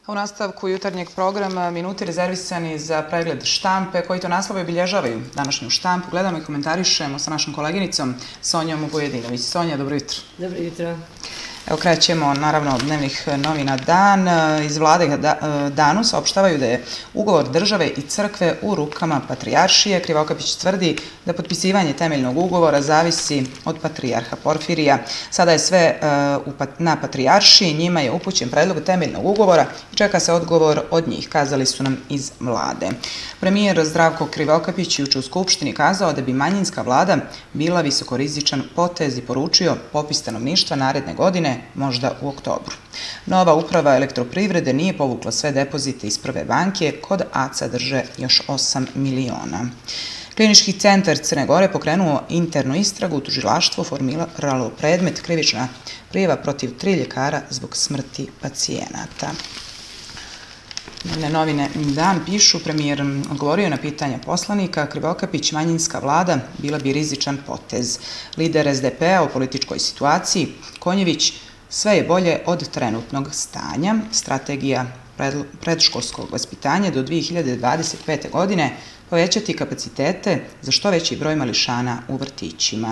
U nastavku jutarnjeg programa minuti rezervisani za pregled štampe, koji to naslove obilježavaju današnju štampu. Gledamo i komentarišemo sa našom koleginicom Sonjom Vujedinović. Sonja, dobro jutro. Dobro jutro. Evo, krećemo naravno od dnevnih novina Dan. Iz vlade Danu saopštavaju da je ugovor države i crkve u rukama patrijaršije. Krivokapić tvrdi da potpisivanje temeljnog ugovora zavisi od patrijarha Porfirija. Sada je sve na patrijaršiji, njima je upućen predlog temeljnog ugovora i čeka se odgovor od njih, kazali su nam iz vlade. Premijer Zdravko Krivokapić juče u Skupštini kazao da bi manjinska vlada bila visokorizičan potez i poručio popis stanovništva naredne godine, možda u oktobru. Nova uprava elektroprivrede nije povukla sve depozite iz Prve banke, kod ACA drže još 8 miliona. Klinički centar Crne Gore pokrenuo internu istragu, tužilaštvo formiralo predmet krivična prijava protiv 3 ljekara zbog smrti pacijenata. Dnevne novine Dan pišu, premijer odgovorio na pitanja poslanika, Krivokapić, manjinska vlada bila bi rizičan potez. Lider SDP-a u političkoj situaciji, Konjević, sve je bolje od trenutnog stanja. Strategija predškolskog vaspitanja do 2025. godine povećati kapacitete za što veći broj mališana u vrtićima.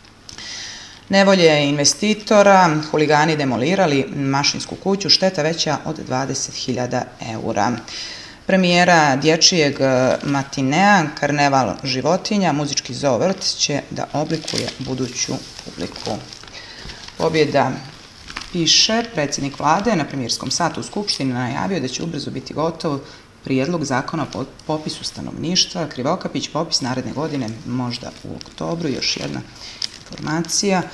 Nevolje investitora, huligani demolirali Mašinsku kuću, šteta veća od 20.000 eura. Premijera dječijeg matinea, karneval životinja, muzički zoovrt će da oblikuje buduću publiku. Pobjeda piše, predsjednik vlade na premijerskom satu u Skupštini najavio da će ubrzo biti gotov prijedlog zakona o popisu stanovništva. Krivokapić, popis naredne godine, možda u oktobru. Još jedna informacija.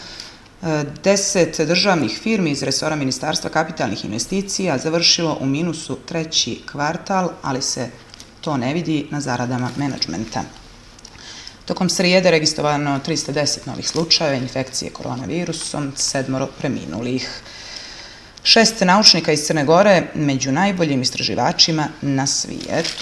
10 državnih firmi iz resora Ministarstva kapitalnih investicija završilo u minusu treći kvartal, ali se to ne vidi na zaradama menadžmenta. Tokom srijede registrovano 310 novih slučajeva infekcije koronavirusom, 7 preminulih. 6 naučnika iz Crne Gore među najboljim istraživačima na svijetu.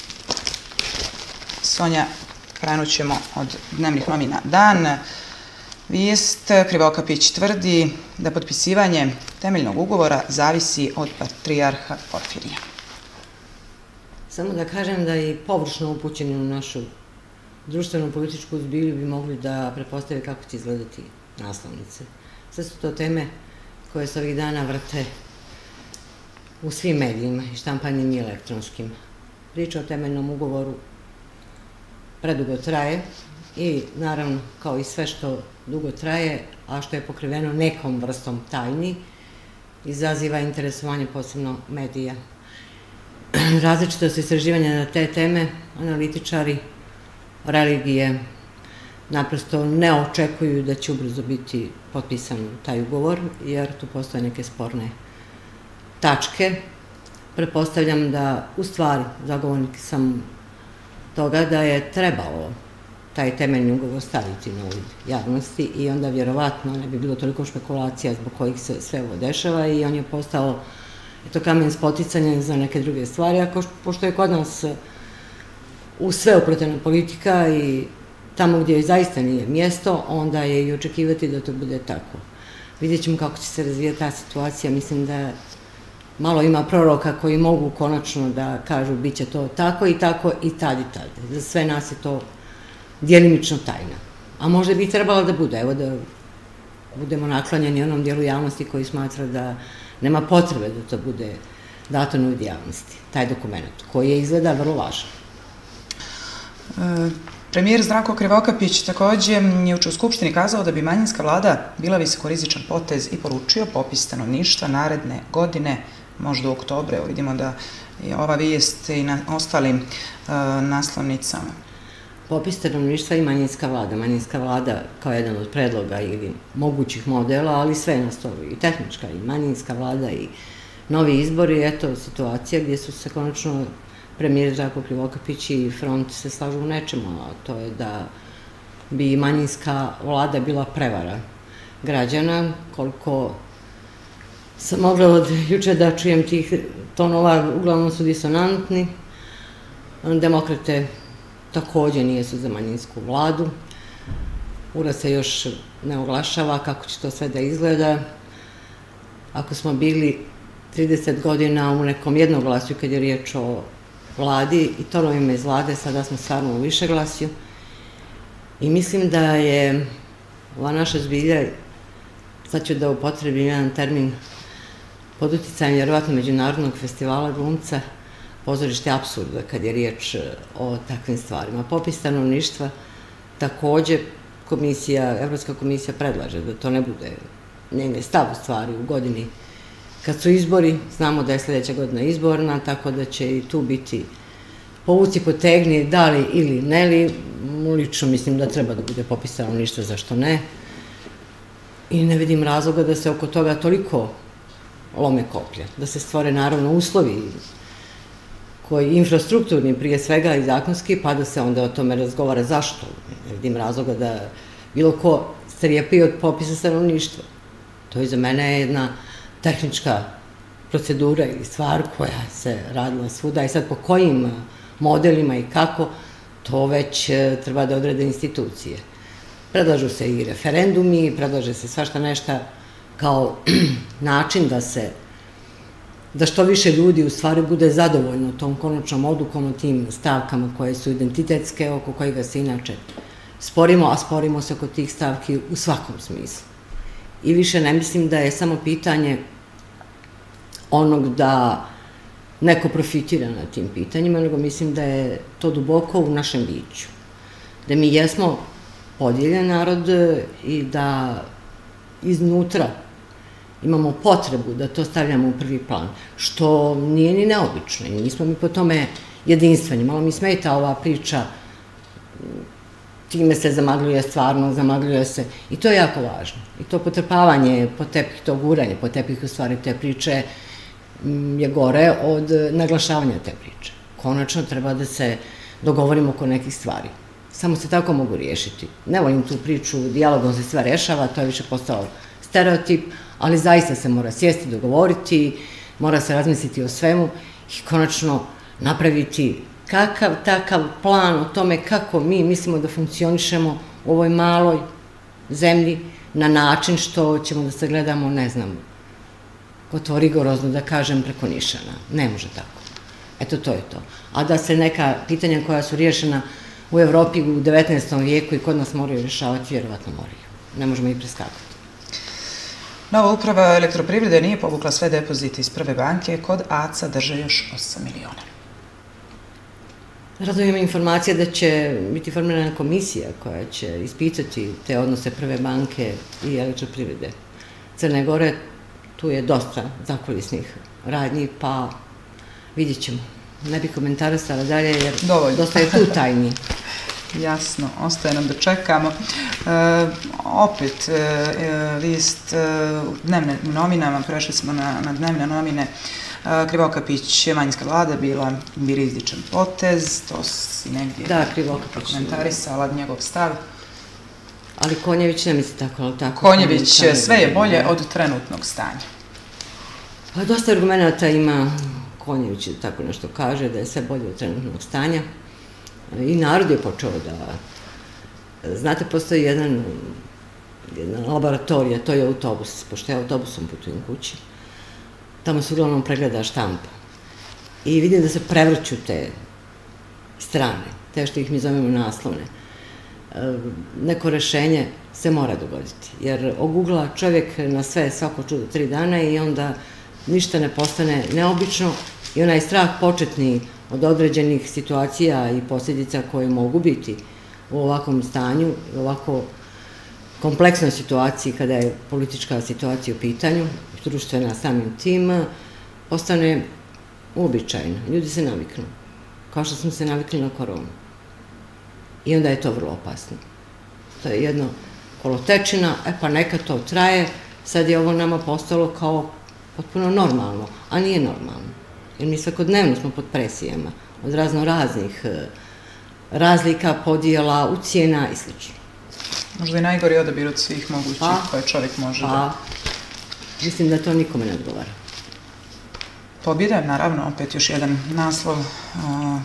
Sonja, krenut ćemo od dnevnih novina Dan. Vijest, Krivokapić tvrdi da potpisivanje temeljnog ugovora zavisi od patrijarha Porfirija. Samo da kažem da i površno upućeni u našu društveno-političku zbilju bi mogli da pretpostave kako će izgledati naslovnice. Sve su to teme koje se ovih dana vrte u svim medijima, i štampanim i elektronskim. Priča o temeljnom ugovoru predugo traje i naravno, kao i sve što dugo traje, a što je pokriveno nekom vrstom tajni, izaziva interesovanje posebno medija. Različito su istraživanja na te teme, analitičari religije naprosto ne očekuju da će ubrzo biti potpisan taj ugovor, jer tu postoje neke sporne tačke. Pretpostavljam da, u stvari, zagovornik sam toga da je trebalo taj temeljni ugovor staviti na uvid javnosti i onda vjerovatno ne bi bilo toliko špekulacija zbog kojih se sve ovo dešava i on je postao kamen spoticanja za neke druge stvari, a pošto je kod nas u sve upletena politika i tamo gdje joj zaista nije mjesto, onda je i očekivati da to bude tako. Vidjet ćemo kako će se razvijati ta situacija. Mislim da malo ima proroka koji mogu konačno da kažu bit će to tako i tad i tad. Za sve nas je to djelimično tajna. A možda bi trebalo da bude, evo da budemo naklanjeni onom dijelu javnosti koji smatra da nema potrebe da to bude dato na uvid javnosti, taj dokument, koji je izgleda vrlo važan. Premijer Zdravko Krivokapić također je u Skupštini kazao da bi manjinska vlada bila visokorizičan potez i poručio popis stanovništva naredne godine, možda u oktobru. Evo vidimo da je ova vijest i na ostalim naslovnicama. Popis stanovništva i manjinska vlada. Manjinska vlada kao jedan od predloga ili mogućih modela, ali sve na stolu, i tehnička, i manjinska vlada, i novi izbori. Eto, situacija gdje su se konačno premijer Zdravko Krivokapić i front se slažu u nečemu, a to je da bi manjinska vlada bila prevara građana. Koliko sam mogla od juče da čujem tih tonova, uglavnom su disonantni. Demokrate također nijesu za manjinsku vladu. URA se još ne oglašava kako će to sve da izgleda. Ako smo bili 30 godina u nekom jednoglasju kad je riječ o vladi i tonovima iz vlade, sada smo stvarno u višeglasju. I mislim da je ova naša zbilja, sad ću da upotrebim jedan termin, pod uticajem vjerovatno Međunarodnog festivala glumca, pozorište apsurda kad je riječ o takvim stvarima. Popis stanovništva takođe Evropska komisija predlaže da to ne bude njen stav u stvari u godini kad su izbori, znamo da je sljedeća godina izborna, tako da će i tu biti povuci potegni, da li ili ne li. Lično mislim da treba da bude popis stanovništva, zašto ne. I ne vidim razloga da se oko toga toliko lome koplja, da se stvore naravno uslovi koji infrastrukturni prije svega i zakonski, pa da se onda o tome razgovara zašto. Ne vidim razloga da bilo ko strijepi od popisa stanovništva. To je za mene jedna tehnička procedura ili stvar koja se radila svuda i sad po kojim modelima i kako, to već treba da odrede institucije. Predlažu se i referendumi, predlaže se svašta nešto kao način da što više ljudi u stvari bude zadovoljno tom konačnom odlukom o tim stavkama koje su identitetske, oko kojega se inače sporimo, a sporimo se oko tih stavki u svakom smislu. I više ne mislim da je samo pitanje onog da neko profitira na tim pitanjima, nego mislim da je to duboko u našem biću. Da mi jesmo podijeljen narod i da iznutra imamo potrebu da to stavljamo u prvi plan, što nije ni neobično i nismo mi po tome jedinstveni. Malo mi smeta ova priča, time se zamagljuje stvarno, zamagljuje se, i to je jako važno. I to potrpavanje po tepih, to guranje po tepih u stvari te priče je gore od naglašavanja te priče. Konačno treba da se dogovorimo oko nekih stvari. Samo se tako mogu riješiti. Ne volim tu priču, dijalogom se sve rešava, to je više postao stereotip, ali zaista se mora sjesti, dogovoriti, mora se razmisliti o svemu i konačno napraviti kakav takav plan o tome kako mi mislimo da funkcionišemo u ovoj maloj zemlji na način što ćemo da sagledamo, ne znam, gotovo rigorozno da kažem preko nišana. Ne može tako. Eto, to je to. A da se neka pitanja koja su riješena u Evropi u 19. vijeku i kod nas moraju rješavati, vjerovatno moraju. Ne možemo ih preskakati. Nova uprava Elektroprivrede nije povukla sve depozite iz Prve banke, kod ACA drže još 8 miliona. Raduje me informacija da će biti formirana komisija koja će ispitati te odnose Prve banke i Elektroprivrede Crne Gore. Tu je dosta zakulisnih radnji, pa vidjet ćemo. Ne bih komentarisala dalje jer dosta je tu tajni. Jasno, ostaje nam da čekamo. Opet, list dnevne novinama, prešli smo na dnevne novine. Krivokapić je manjinska vlada bila rizičan potez, to si negdje komentarisala, njegov stav. Ali Konjević ne misli tako, ali tako? Konjević, sve je bolje od trenutnog stanja. Pa dosta argumenta ima, Konjević tako nešto kaže, da je sve bolje od trenutnog stanja. I narod je počeo da... Znate, postoji jedna laboratorija, to je autobus, pošto ja autobusom putujem kući. Tamo se uglavnom pregleda štampa. I vidim da se prevrću te strane, te što ih mi zovemo naslovne. Neko rešenje se mora dogoditi, jer ogugla čovjek na sve svako čudo 3 dana i onda ništa ne postane neobično i onaj strah početni od određenih situacija i posljedica koje mogu biti u ovakvom stanju, u ovako kompleksnoj situaciji kada je politička situacija u pitanju, društvena samim tim, postane uobičajno. Ljudi se naviknu, kao što smo se navikli na koronu. I onda je to vrlo opasno. To je jedno kolotečina, pa neka to traje, sad je ovo nama postalo kao potpuno normalno, a nije normalno. Jer mi svakodnevno smo pod presijama od raznih razlika, podijela, ucijena i sl. Možda i najgori odabir od svih mogućih koje čovjek može da... Mislim da to nikome ne odgovara. Pobjeda, naravno, opet još jedan naslov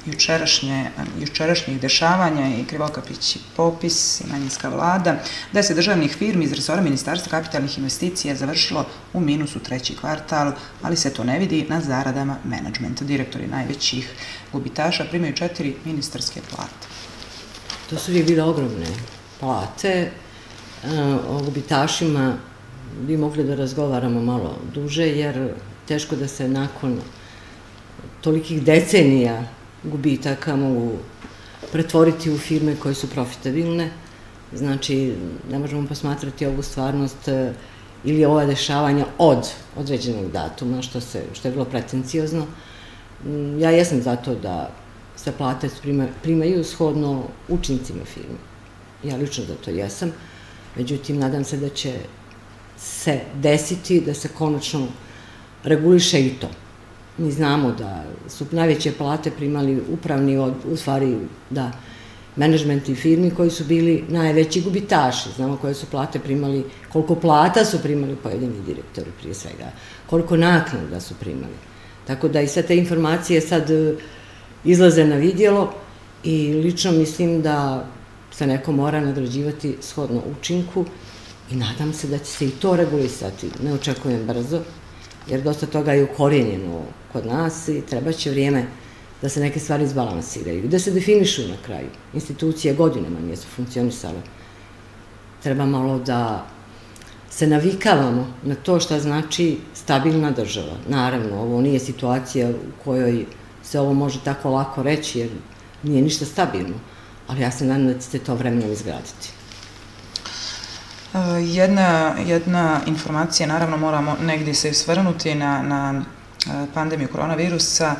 jučerašnjih dešavanja i Krivokapić popis i manjinska vlada. 10 državnih firmi iz resora Ministarstva kapitalnih investicija je završilo u minusu treći kvartal, ali se to ne vidi na zaradama menadžmenta. Direktori najvećih gubitaša primaju 4 ministarske plate. To su uvijek bile ogromne plate. O gubitašima bi mogli da razgovaramo malo duže, jer teško da se nakon tolikih decenija gubitaka mogu pretvoriti u firme koje su profitabilne. Znači, ne možemo posmatrati ovu stvarnost ili ova dešavanja od određenog datuma, što je bilo pretenciozno. Ja jesam za to da se plate primaju shodno učincima firme. Ja lično za to jesam. Međutim, nadam se da će se desiti da se konačno reguliše i to. Mi znamo da su najveće plate primali upravni, u stvari da, menadžmenti firmi koji su bili najveći gubitaši. Znamo koje su plate primali, koliko plata su primali pojedini direktori prije svega, koliko naknada su primali. Tako da i sve te informacije sad izlaze na vidjelo i lično mislim da se neko mora nagrađivati shodno učinku i nadam se da će se i to regulisati. Ne očekujem brzo, jer dosta toga je ukorijenjeno kod nas i treba će vrijeme da se neke stvari izbalansiraju, da se definišu na kraju. Institucije godinama nisu funkcionisale. Treba malo da se navikavamo na to šta znači stabilna država. Naravno, ovo nije situacija u kojoj se ovo može tako lako reći, jer nije ništa stabilno, ali ja se nadam da ćete to vremenom izgraditi. Jedna informacija, naravno moramo negdje se svrnuti na pandemiju koronavirusa.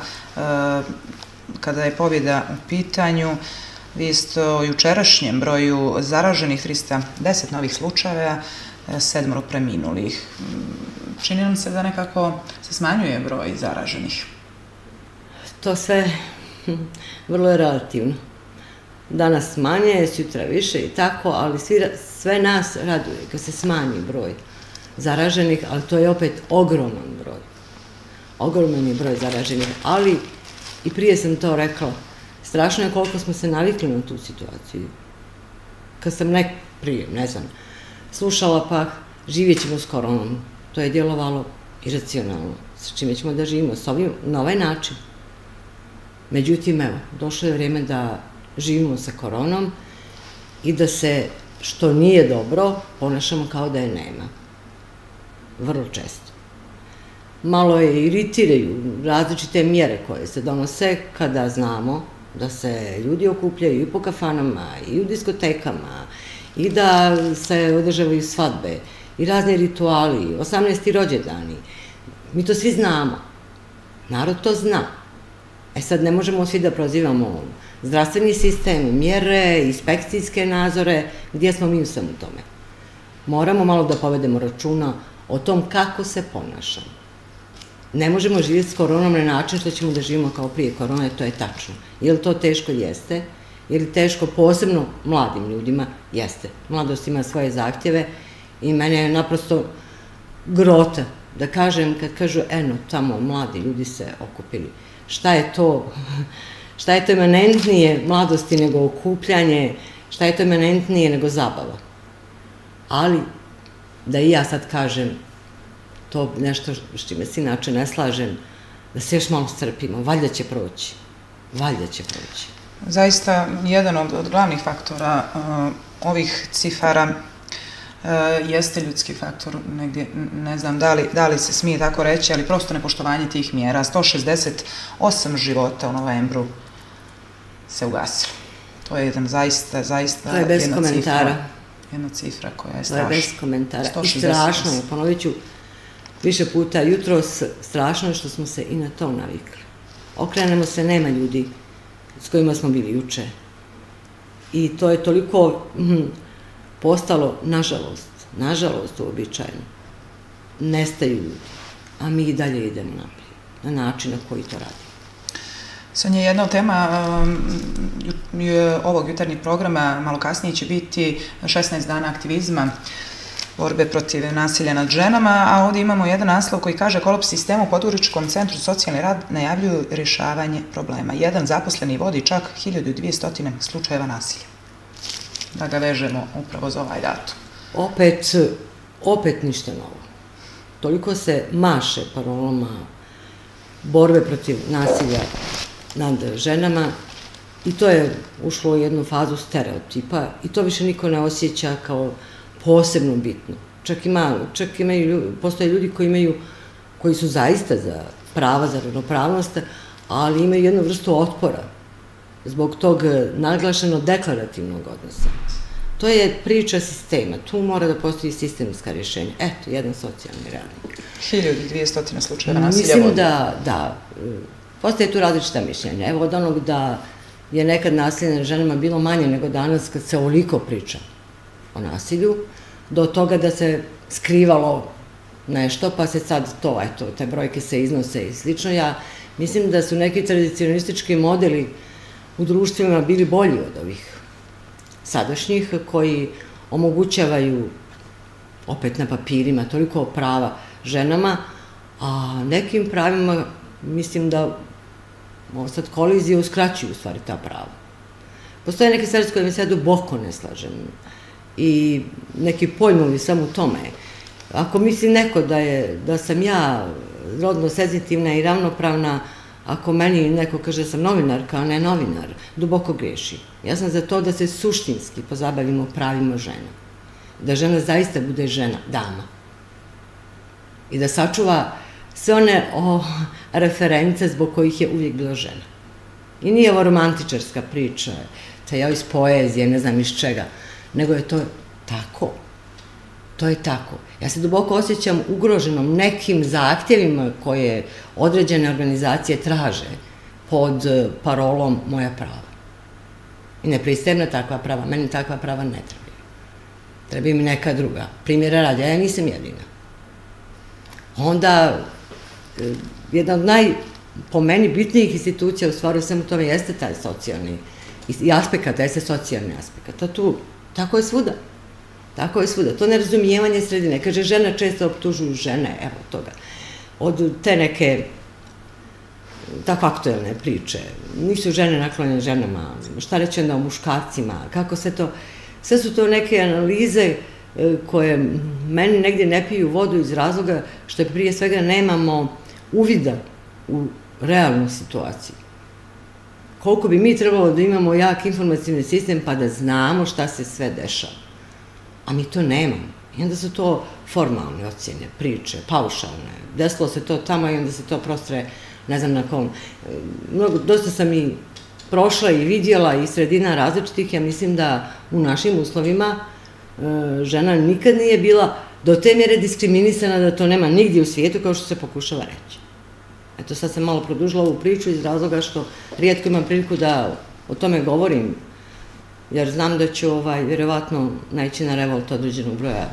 Kada je pobjeda u pitanju, vi ste o jučerašnjem broju zaraženih 310 novih slučajeva, 7 preminulih. Čini nam se da nekako se smanjuje broj zaraženih. To sve vrlo je relativno. Danas manje, sutra više i tako, ali sve nas raduje kad se smanji broj zaraženih, ali to je opet ogroman broj. Ogroman je broj zaraženih, ali i prije sam to rekla, strašno je koliko smo se navikli na tu situaciju. Kad sam prije, ne znam, slušala pa živjet ćemo s koronom, to je djelovalo iracionalno, sa čime ćemo da živimo, na ovaj način. Međutim, evo, došlo je vrijeme da živimo sa koronom i da se, što nije dobro, ponašamo kao da je nema. Vrlo često. Malo je iritiraju različite mjere koje se donose kada znamo da se ljudi okupljaju i po kafanama i u diskotekama i da se održavaju svadbe i razni rituali, 18. rođendani. Mi to svi znamo. Narod to zna. Sad ne možemo svi da prozivamo zdravstveni sistem, mjere, inspekcijske nadzore, gdje smo mi u svemu tome. Moramo malo da povedemo računa o tom kako se ponašamo. Ne možemo živjeti s koronom na način što ćemo da živimo kao prije korone, to je tačno. Je li to teško? Jeste. Je li teško posebno mladim ljudima? Jeste. Mladost ima svoje zahtjeve i mene je naprosto grota da kažem, kad kažu, eno, tamo mladi ljudi se okupili. Šta je to emanentnije mladosti nego okupljanje, šta je to emanentnije nego zabava. Ali, da i ja sad kažem, to nešto s čime se inače ne slažem, da se još malo strpimo, valjda će proći. Valjda će proći. Zaista, jedan od glavnih faktora ovih cifara jeste ljudski faktor, negdje, ne znam da li se smije tako reći, ali prosto nepoštovanje tih mjera. 168 života u novembru se ugasilo. To je jedan zaista to je bez komentara. Jedna cifra koja je strašna. To je bez komentara. I strašno je, ponovit ću više puta jutros, strašno je što smo se i na to navikli. Okrenemo se, nema ljudi s kojima smo bili juče. I to je toliko postalo, nažalost uobičajeno. Nestaju ljudi, a mi i dalje idemo naprijed, na način na koji to radimo. Sonja, jedna od tema ovog jutarnjeg programa, malo kasnije će biti 16 dana aktivizma borbe protiv nasilja nad ženama, a ovdje imamo jedan naslov koji kaže kolaps sistema u Podgoričkom centru socijalni rad najavljuju rješavanje problema. Jedan zaposleni vodi čak 1200 slučajeva nasilja. Da ga vežemo upravo za ovaj datum. Opet ništa novo. Toliko se maše parolama borbe protiv nasilja nad ženama i to je ušlo u jednu fazu stereotipa i to više niko ne osjeća kao posebno bitno. Čak postoje ljudi koji su zaista za prava, za ravnopravnost, ali imaju jednu vrstu otpora zbog tog naglašeno deklarativnog odnosa. To je priča sistema, tu mora da postoji sistemska rješenja. Eto, jedan socijalni radnik. 1200 slučajeva nasilja vodi. Mislim da postoje tu različita mišljenja. Evo od onog da je nekad nasilje nad ženama bilo manje nego danas kad se ovoliko priča o nasilju, do toga da se skrivalo nešto, pa se sad te brojke se iznose i slično. Ja mislim da su neki tradicionalistički modeli u društvima bili bolji od ovih sadašnjih, koji omogućavaju, opet na papirima, toliko prava ženama, a nekim pravima, mislim da sad kolizije uskraćuju u stvari ta prava. Postoje neke stvari s kojima se ja duboko ne slažem i neki pojmovi samo u tome. Ako misli neko da sam ja rodno senzitivna i ravnopravna, ako meni neko kaže da sam novinarka, a ne novinar, duboko greši. Ja sam za to da se suštinski pozabavimo pravima žena. Da žena zaista bude žena, dama. I da sačuva sve one reference zbog kojih je uvijek bila žena. I nije ovo romantičarska priča, ja iz poezije, ne znam iz čega, nego je to tako. To je tako. Ja se duboko osjećam ugroženom nekim zahtjevima koje određene organizacije traže pod parolom moja prava. I ne pristajem na takva prava, meni takva prava ne trebaju. Treba mi neka druga. Primjera radi, ja nisam jedina. Onda, jedna od po meni bitnijih institucija u stvari svemu tome jeste taj socijalni aspekt, jeste socijalni aspekt. Tako je svuda. Tako je svuda. To nerazumijevanje sredine. Kaže, žena često optužuju žene, evo toga. Od te neke tako aktuelne priče. Nisu žene naklonjene ženama. Šta reći onda o muškarcima? Kako sve to... Sve su to neke analize koje meni negdje ne piju vodu iz razloga što prije svega nemamo uvida u realnu situaciju. Koliko bi mi trebalo da imamo jak informacijni sistem pa da znamo šta se sve dešava. A mi to nemamo. I onda su to formalne ocjene, priče, paušalne. Desilo se to tamo i onda se to prostre, ne znam na kom. Dosta sam i prošla i vidjela i sredina različitih. Ja mislim da u našim uslovima žena nikad nije bila do te mjere diskriminisana da to nema nigdje u svijetu kao što se pokušava reći. Eto, sad sam malo produžila ovu priču iz razloga što rijetko imam priliku da o tome govorim, jer znam da ću vjerovatno naići na revolt određenog broja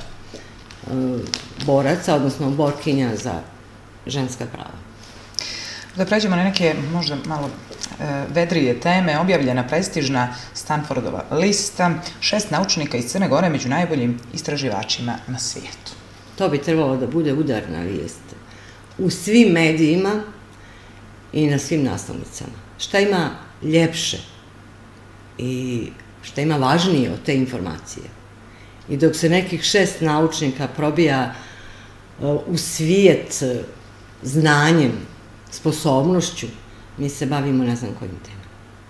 boraca, odnosno borkinja za ženska prava. Da pređemo na neke možda malo vedrije teme, objavljena prestižna Stanfordova lista, 6 naučnika iz Crne Gore među najboljim istraživačima na svijetu. To bi trebalo da bude udarna vijest u svim medijima i na svim naslovnicama. Šta ima ljepše i šta ima važnije od te informacije? I dok se nekih 6 naučnika probija u svijet znanjem, sposobnošću, mi se bavimo ne znam kojim temama.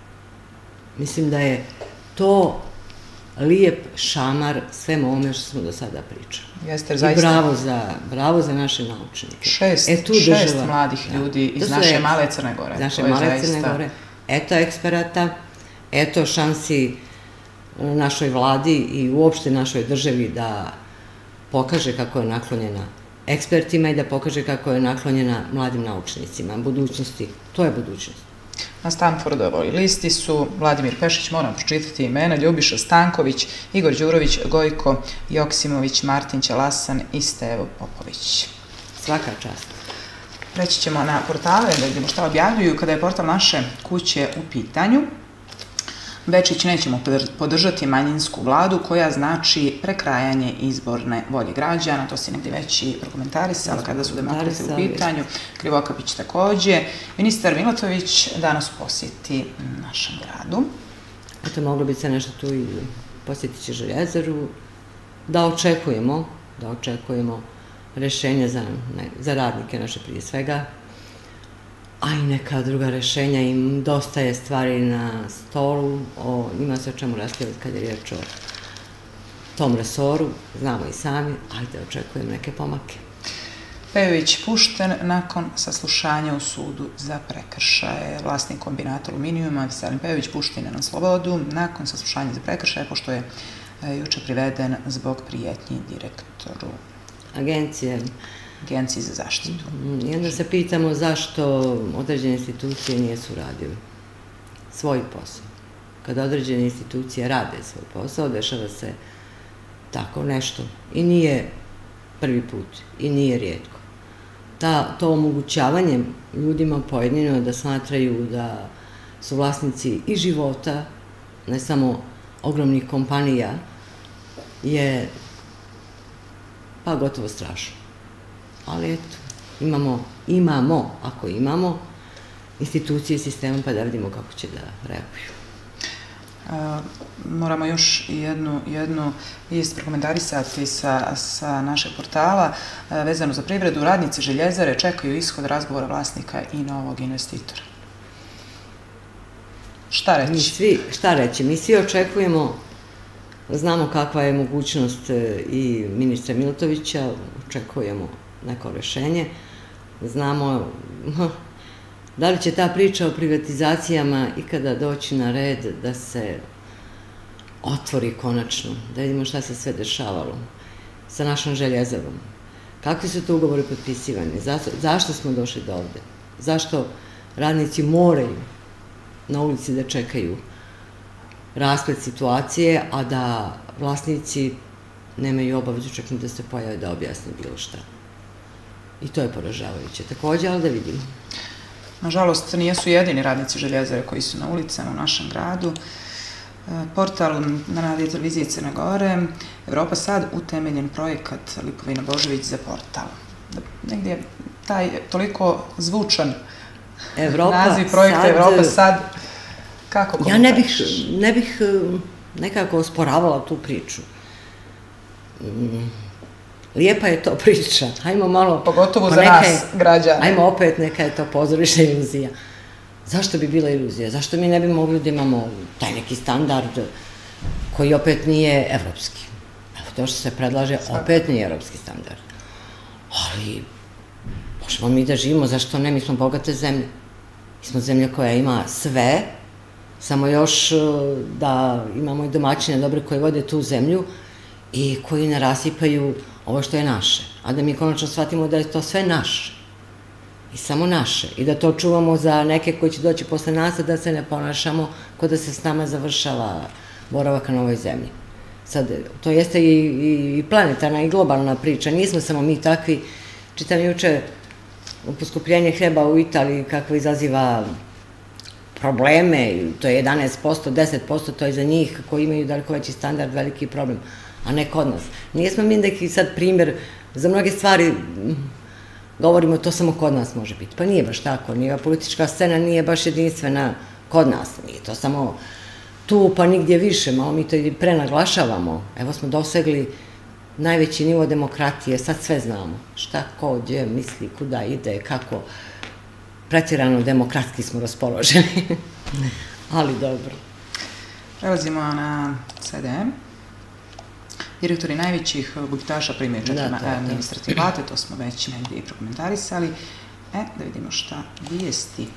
Mislim da je to lijep šamar svemu ovome što smo do sada pričali. Jeste, zaista. I bravo za naše naučnike. 6 mladih ljudi iz naše male Crne Gore. Naše male Crne Gore. Eto eksperata, eto šansi našoj vladi i uopšte našoj državi da pokaže kako je naklonjena ekspertima i da pokaže kako je naklonjena mladim naučnicima. Budućnosti, to je budućnost. Na Stanfordovoj listi su Vladimir Pešić, moram pročitati imena, Ljubiša Stanković, Igor Đurović, Gojko Joksimović, Martin Ćelasan i Stevo Popović. Svaka čast. Preći ćemo na portale da vidimo šta objavljuju. Kada je portal Naše kuće u pitanju, Bečić, nećemo podržati manjinsku vladu koja znači prekrajanje izborne volje građana, to si negdje već i prokomentarisala kada su demokrate u pitanju, Krivokapić takođe. Ministar Milatović danas posjeti našem gradu. Eto, moglo bi se nešto tu i posjetit će Željezaru, da očekujemo rešenja za radnike naše prije svega, a i neka druga rešenja, im dosta je stvari na stolu, ima se o čemu raspravljati kad je riječ o tom resoru, znamo i sami, ali da očekujem neke pomake. Pejović pušten nakon saslušanja u sudu za prekršaje. Vlasnik kombinata aluminijuma Veselin Pejović pušten je na slobodu nakon saslušanja za prekršaje, pošto je juče priveden zbog prijetnji direktoru Agencije za zaštitu. I onda se pitamo zašto određene institucije nisu radile svoj posao. Kada određene institucije rade svoj posao, dešava se tako nešto. I nije prvi put, i nije rijetko. To omogućavanje ljudima pojedinima da smatraju da su vlasnici i života, ne samo ogromnih kompanija, je pa gotovo strašno. Ali eto, ako imamo institucije i sistema, pa da vidimo kako će da reaguju. Moramo još jednu vijest prokomentarisati sa našeg portala vezano za privredu. Radnici Željezare čekaju ishod razgovora vlasnika i novog investitora. Šta reći? Šta reći? Mi svi očekujemo, znamo kakva je mogućnost i ministra Milatovića, očekujemo neko rešenje, znamo da li će ta priča o privatizacijama ikada doći na red da se otvori konačno, da vidimo šta se sve dešavalo sa našom Željezarom. Kakvi su to ugovori potpisivani? Zašto smo došli do ovde? Zašto radnici moraju na ulici da čekaju rasplet situacije, a da vlasnici nemaju obavezu čak ni da se pojave da objasne bilo šta? I to je poražavajuće. Takođe, ali da vidimo. Nažalost, nijesu jedini radnici Željezare koji su na ulicama u našem gradu. Portal na radio televiziji Crne Gore, Evropa Sad, utemeljen projekat Lipovina Božović za portal. Negdje je taj toliko zvučan naziv projekta Evropa Sad. Kako komentariš? Ja ne bih nekako osporavala tu priču. Lijepa je to priča, hajmo malo... Pogotovo za nas, građane. Hajmo opet, neka je to pozorišna iluzija. Zašto bi bila iluzija? Zašto mi ne bi mogli da imamo taj neki standard koji opet nije evropski? Evo, to što se predlaže opet nije evropski standard. Ali, možemo mi da živimo, zašto ne? Mi smo bogate zemlje. Mi smo zemlja koja ima sve, samo još da imamo i domaćine dobre koji vode tu zemlju i koji ne rasipaju ovo što je naše, a da mi konačno shvatimo da je to sve naše i samo naše i da to čuvamo za neke koji će doći posle nas, da se ne ponašamo kao da se s nama završava boravak na ovoj zemlji. Sad, to jeste i planetarna i globalna priča, nismo samo mi takvi. Čitam juče poskupljenje hleba u Italiji kako izaziva probleme, to je 11%, 10%, to je za njih koji imaju daleko veći standard, veliki problem, a ne kod nas. Nijesmo mi neki sad primjer, za mnoge stvari govorimo to samo kod nas može biti. Pa nije baš tako, politička scena nije baš jedinstvena kod nas, nije to samo tu pa nigdje više, malo mi to i prenaglašavamo. Evo smo dosegli najveći nivo demokratije, sad sve znamo. Šta, ko, gdje misli, kuda ide, kako. Pretjerano demokratski smo raspoloženi, ali dobro. Prelazimo na CDM. Direktori najvećih gubitaša primaju 4 administrativne plate, to smo već negdje i prokomentarisali. Da vidimo šta vijesti.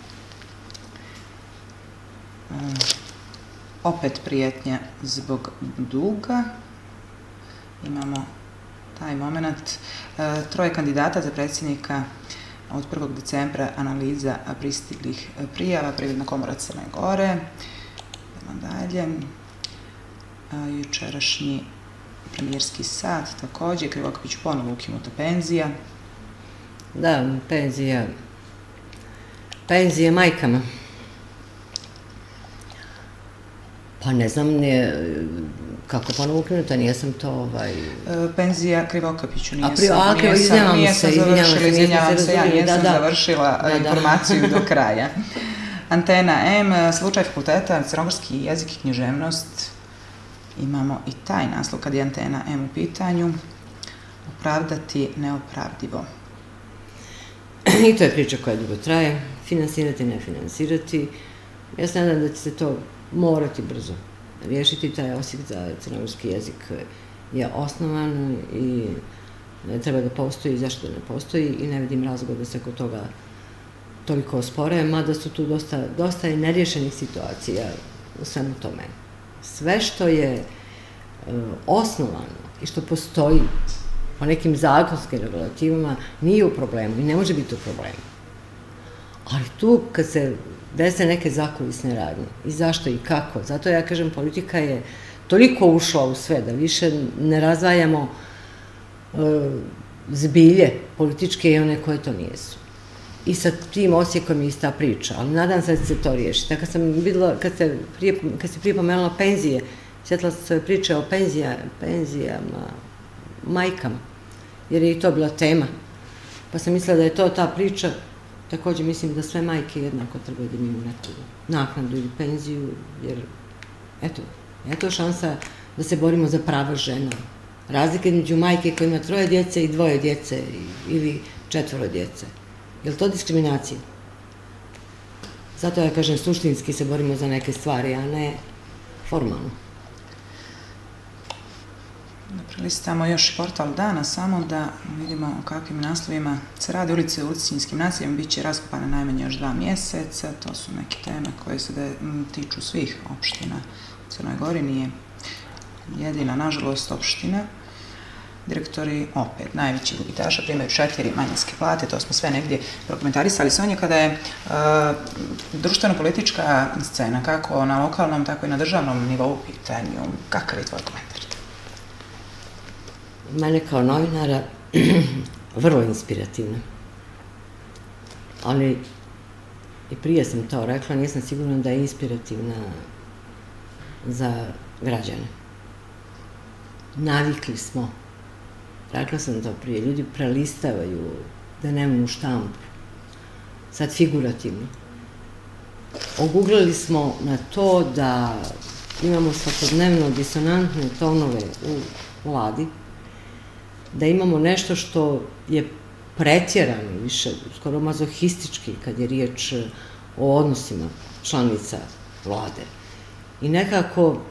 Opet prijetnje zbog duga. Imamo taj moment. 3 kandidata za predsjednika od 1. decembra analiza pristiglih prijava, Privredna komora Crne Gore. Idemo dalje. Jučerašnji premijerski sat, također, Krivokapiću ponovo ukinuta penzija. Da, penzije majkama. Pa ne znam, kako ponovo ukinuta, nisam to... Penzija Krivokapiću, nisam završila informaciju do kraja. Antena M, slučaj fakulteta, crnogorski jezik i književnost. Imamo i taj naslov kad je Antena M u pitanju. Opravdati neopravdivo. I to je priča koja dugo traje. Finansirati, ne finansirati. Ja se nadam da će se to morati brzo riješiti. Taj osjek za crnogorski jezik je osnovan i ne treba da postoji, zašto da ne postoji, i ne vidim razloga da se oko toga toliko ospore, mada su tu dosta i neriješenih situacija u svemu tome. Sve što je osnovano i što postoji po nekim zakonskim regulativama nije u problemu i ne može biti u problemu. Ali tu kad se dese neke zakulisne radnje i zašto i kako, zato ja kažem politika je toliko ušla u sve da više ne razdvajamo zbilje političke i one koje to nijesu. I sa tim osjekom je ista priča, ali nadam se da će se to riješiti. Kad sam videla, kad se prije pomenula penzije, sjetila sam se priče o penzijama, majkama, jer je i to bila tema. Pa sam mislila da je to ta priča. Također mislim da sve majke jednako trebaju da imaju neku naknadu ili penziju, jer eto, je to šansa da se borimo za prava žena. Razlika između majke koja ima 3 djece i 2 djece ili 4 djece. Je li to diskriminacija? Zato ja kažem, suštinski se borimo za neke stvari, a ne formalno. Prelistamo još portal dana, samo da vidimo o kakvim naslovima se radi. Ulice u Ulcinjskim naseljima bit će raskopane najmanje još 2 mjeseca. To su neke teme koje se tiču svih opština u Crnoj Gori. Nije jedina, nažalost, opština. Direktori, opet, najveći gubitaša, primaju 4 manjinske plate, to smo sve negdje prokomentarisali. Sonja, kada je društveno-politička scena, kako na lokalnom, tako i na državnom nivou u pitanju, kakav je tvoj komentar? Mene kao novinara vrlo inspirativna. Ali i prije sam to rekla, nisam sigurna da je inspirativna za građane. Navikli smo, rekla sam to prije, ljudi prelistavaju da nemaju štampu, sad figurativno. Oguglali smo na to da imamo svakodnevno disonantne tonove u vladi, da imamo nešto što je pretjerano više, skoro mazohistički kad je riječ o odnosima članica vlade. I nekako,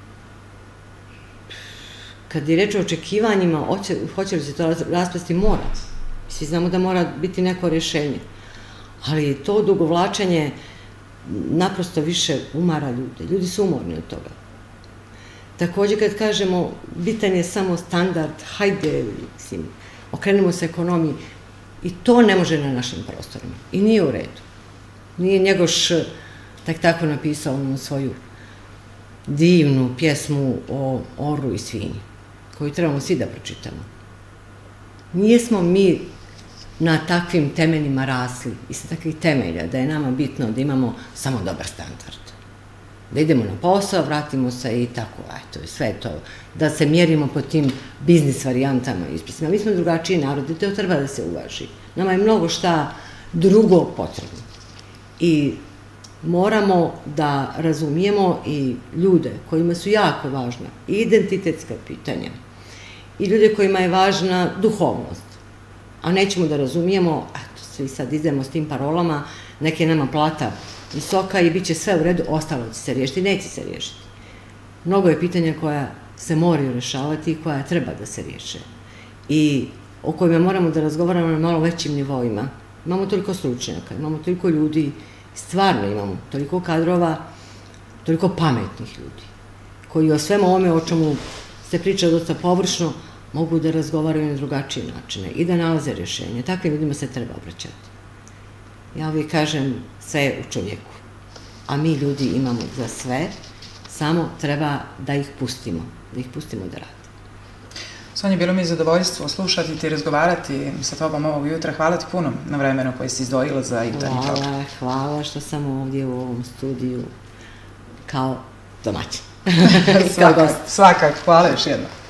kad je riječ o očekivanjima, hoće li se to rasplesti, mora. Svi znamo da mora biti neko rješenje. Ali to odugovlačenje naprosto više umara ljude. Ljudi su umorni od toga. Također kad kažemo, bitan je samo standard, hajde, okrenemo se ekonomiji, i to ne može na našim prostorima. I nije u redu. Nije Njegoš tako napisao onu svoju divnu pjesmu o orlu i svinji, koju trebamo svi da pročitamo. Nijesmo mi na takvim temeljima rasli i sa takvih temelja da je nama bitno da imamo samo dobar standard. Da idemo na posao, vratimo se i tako, eto, sve to, da se mjerimo po tim biznis varijantama i ispisima. Mi smo drugačiji narod i to treba da se uvaži. Nama je mnogo šta drugo potrebno. I moramo da razumijemo i ljude kojima su jako važna i identitetska pitanja i ljude kojima je važna duhovnost. A nećemo da razumijemo, eto, svi sad idemo s tim parolama, neke nama plata visoka i bit će sve u redu, ostalo će se riješiti, neće se riješiti. Mnogo je pitanja koja se moraju rješavati i koja treba da se riješe. I o kojima moramo da razgovaramo na malo većim nivoima. Imamo toliko stručnjaka, imamo toliko ljudi, stvarno imamo toliko kadrova, toliko pametnih ljudi, koji o svemu ovome o čemu se priča dosta površno, mogu da razgovaraju na drugačije načine i da nalaze rješenje. Takvim ljudima se treba obraćati. Ja uvijek kažem, sve je u čovjeku, a mi ljudi imamo za sve, samo treba da ih pustimo da rade. Sonja, bilo mi je zadovoljstvo slušati ti i razgovarati sa tobom ovog jutra. Hvala ti puno na vremenu koje si izdvojila za jutarnji program. Hvala što sam ovdje u ovom studiju kao domaćin. Svakako, hvala još jednom.